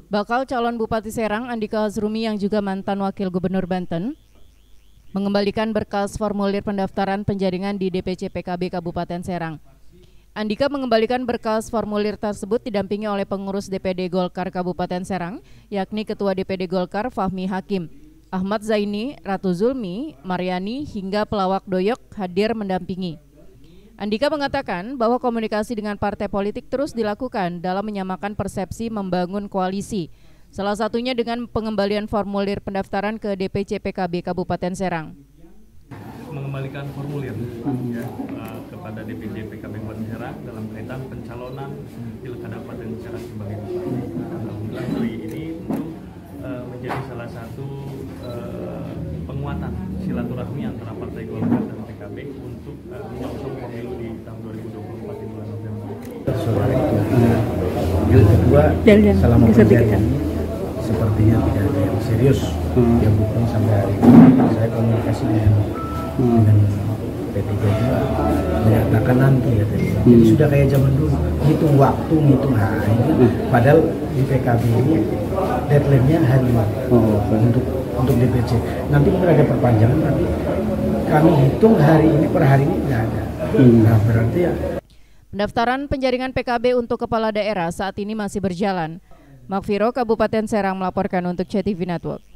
Bakal calon Bupati Serang Andika Hazrumi yang juga mantan Wakil Gubernur Banten mengembalikan berkas formulir pendaftaran penjaringan di DPC PKB Kabupaten Serang. Andika mengembalikan berkas formulir tersebut didampingi oleh pengurus DPD Golkar Kabupaten Serang, yakni Ketua DPD Golkar Fahmi Hakim, Ahmad Zaini, Ratu Zulmi, Mariani, hingga pelawak Doyok hadir mendampingi. Andika mengatakan bahwa komunikasi dengan partai politik terus dilakukan dalam menyamakan persepsi membangun koalisi, salah satunya dengan pengembalian formulir pendaftaran ke DPC PKB Kabupaten Serang. Mengembalikan formulir kepada DPC PKB Kabupaten Serang dalam kaitan pencalonan Pilkada Paten Serang sebagai bupati. Alhamdulillah hari ini untuk menjadi salah satu penguatan silaturahmi antara Partai Golkar dan PKB untuk menyongsong pemilu di tahun 2024 di bulan November. Yang kedua, selama perjalanan ini sepertinya tidak ada yang serius yang bukan sampai hari ini. Saya komunikasi dengan P3 juga menyatakan nanti ya tadi. Jadi sudah kayak zaman dulu, ngitung waktu, ngitung hari. Padahal di PKB ini deadline-nya hari ini untuk DPC. Nanti mungkin ada perpanjangan, tapi kami hitung hari ini per hari ini tidak ada. Nah berarti ya. Pendaftaran penjaringan PKB untuk kepala daerah saat ini masih berjalan. Makfiro, Kabupaten Serang melaporkan untuk CTV Network.